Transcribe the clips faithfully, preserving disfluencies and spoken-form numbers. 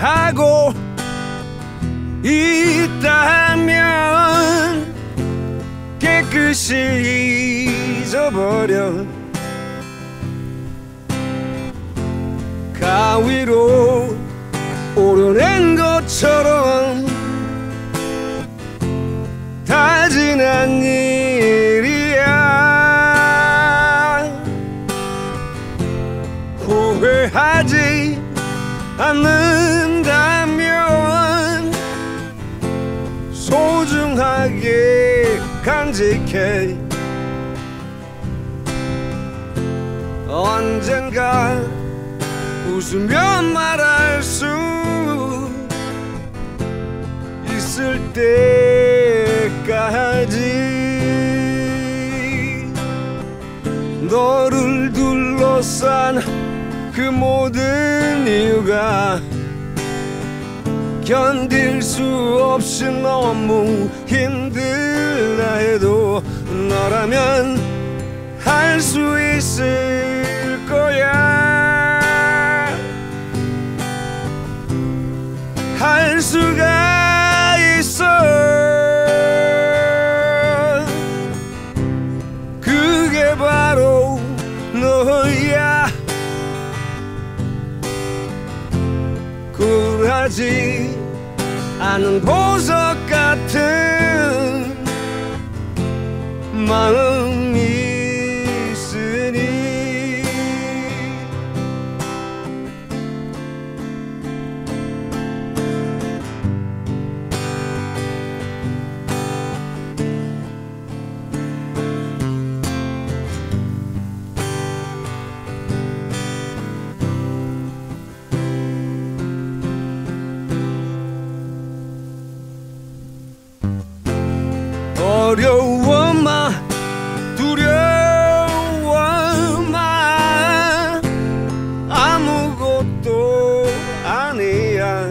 후회하고 있다면 깨끗이 잊어버려. 가위로 오려낸 것처럼 다 지난 일이야. 후회하지 않는다면 소중하게 간직해. 언젠가 웃으며 말할 수 있을 때까지 너를 둘러싼 그 모든 이유가 견딜 수 없이 너무 힘들다 해도 너라면 할 수 있을 거야. 할 수가 있어. 그게 바로 너야. 굴하지 않은 보석 같은 마음이 있으니. 어려워 마 두려워 마 아무것도 아니야.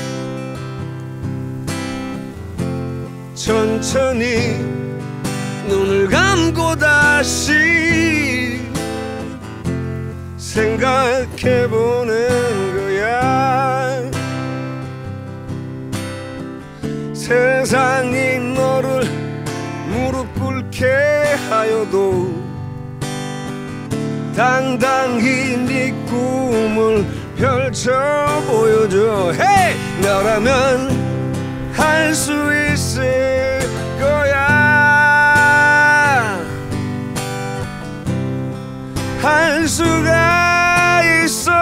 천천히 눈을 감고 다시 생각해보는 거야. 세상이 너를 무릎 꿇게 하여도 당당히 네 꿈을 펼쳐 보여줘. Hey! 너라면 할 수 있을 거야. 할 수가 있어.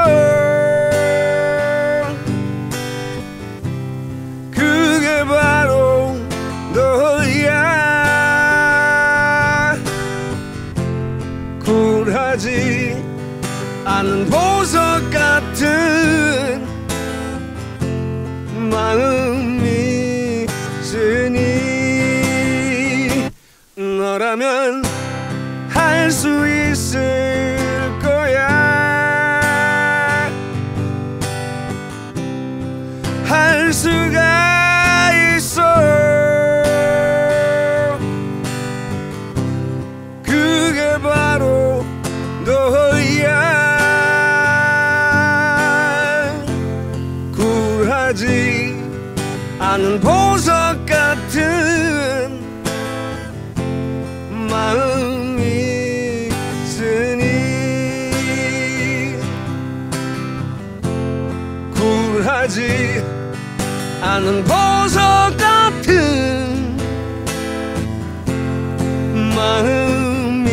그게 바로 너야. 굴하지 않은 보석 같은 마음이 있으니 너라면 할 수 있을 거야. 할 수가 있어. 그게 바로 너야. 굴하지 않은 보석 같은 마음이 있으니 굴하지 않은 보석 같은 마음이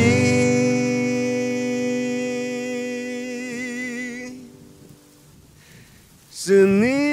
있으니